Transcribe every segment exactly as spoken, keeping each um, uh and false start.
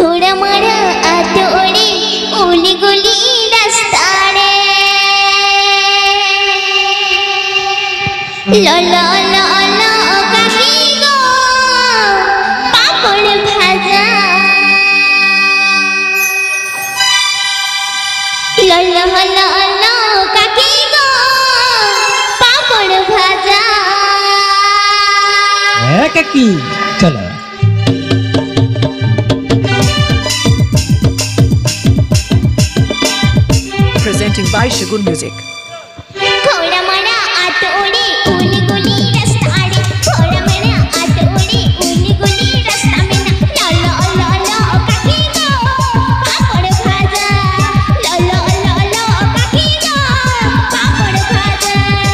घोड़ा मारा आते ओड़े उली गुली रास्तारे ला ला ला ला काकी गो पापड़ भाजा ला ला ला ला काकी गो पापड़ भाजा ए काकी चलो presenting by Shagun Music. घोड़ा मारा आत ओड़े उली गुली रास्ता आड़े घोड़ा मारा आत ओड़े उली गुली रास्ता में ना ला ला ला काकी गो पापड़ भाजा ला ला ला ला काकी गो पापड़ भाजा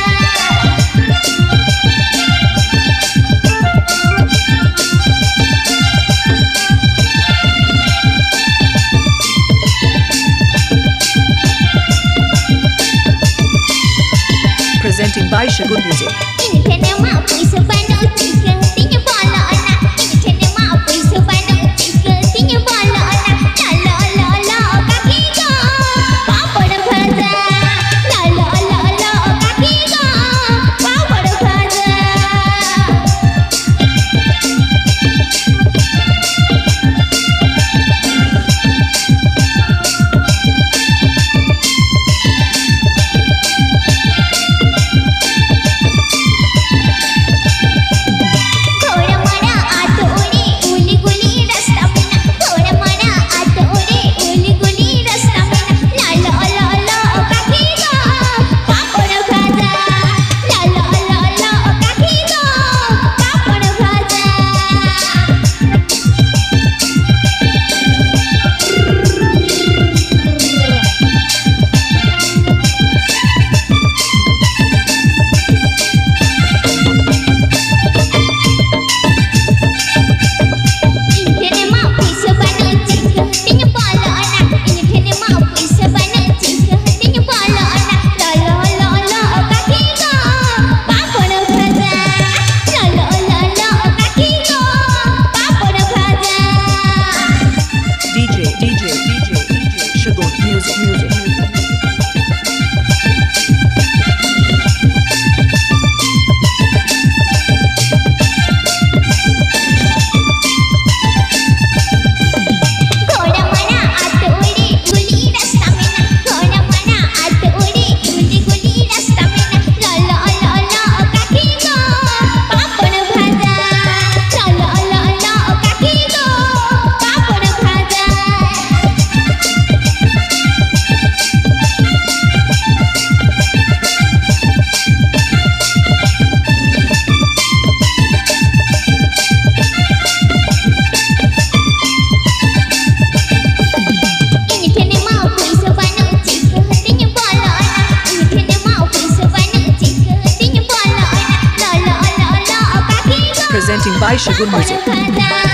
Presenting by Shagun Music. Ini kena mampu sebanyak tiga tinya bola anak. Ini kena mampu sebanyak tiga tinya bola anak. La la la la kaki go papad bhaja. La la la la kaki go papad bhaja. Presenting by Shagun Music.